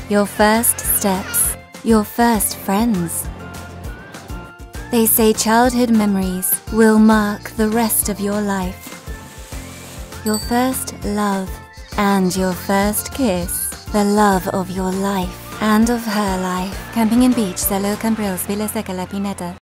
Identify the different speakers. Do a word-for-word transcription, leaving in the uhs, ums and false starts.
Speaker 1: your first steps, your first friends. They say childhood memories will mark the rest of your life. Your first love and your first kiss, the love of your life and of her life. Camping and beach sa Lo Cambrils, Villa Seca, La Pineta.